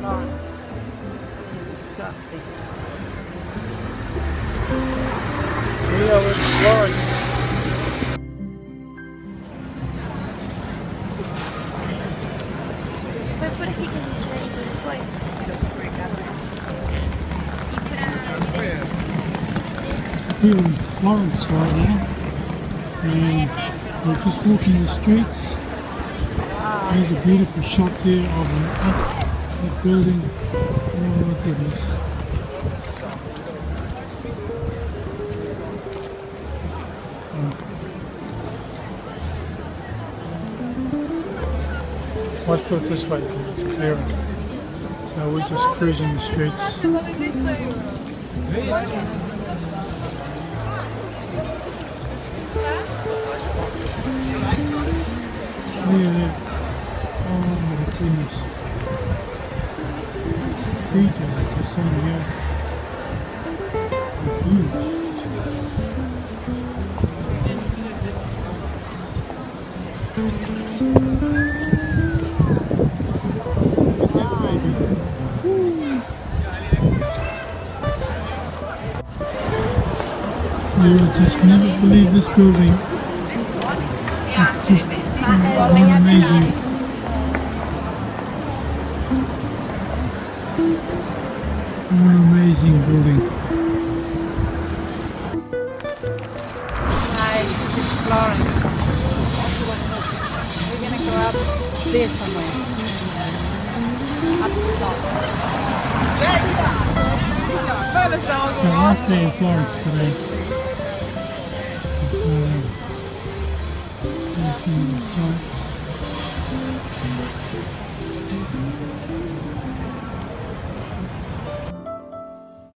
Florence. We are in Florence. Foi por aqui que a gente veio, não foi? Era o supermercado. We're in Florence right now, and we're just walking the streets. There's a beautiful shot there of that building. Oh my goodness. Let's put it this way because it's clearer. So we're just cruising the streets. Yeah. Oh my goodness. Creatures are just something else. They're huge. You will just never believe this building. It's just amazing. What an amazing building. Hi, this is Florence. We're gonna go up there somewhere. Up the top. So last day in Florence today. It's, see the sights.